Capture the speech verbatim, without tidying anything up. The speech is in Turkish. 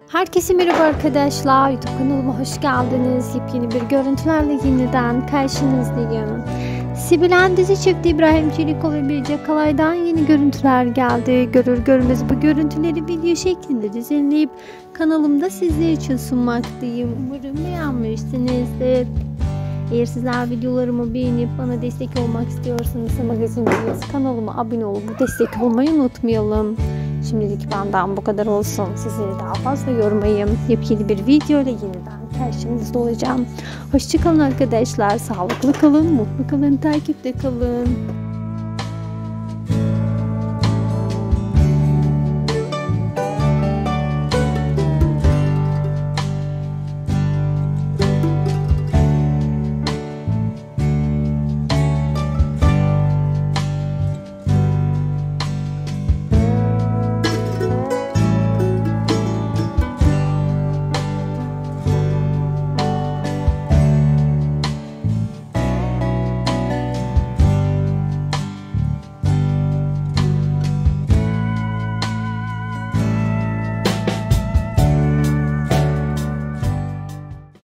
Herkese merhaba arkadaşlar. YouTube kanalıma hoş geldiniz. Yepyeni bir görüntülerle yeniden karşınızdayım. Sevilen dizi çifti İbrahim Çelikol ve Birce Kalay'dan yeni görüntüler geldi. Görür görmez bu görüntüleri video şeklinde düzenleyip kanalımda sizler için sunmaktayım. Umarım beğenmişsinizdir. Eğer sizler videolarımı beğenip bana destek olmak istiyorsanız magazin videosu kanalıma abone olup destek olmayı unutmayalım. Şimdilik benden bu kadar olsun. Sizleri daha fazla yormayayım. Yepyeni bir video ile yeniden karşınızda olacağım. Hoşçakalın arkadaşlar. Sağlıklı kalın, mutlu kalın, takipte kalın.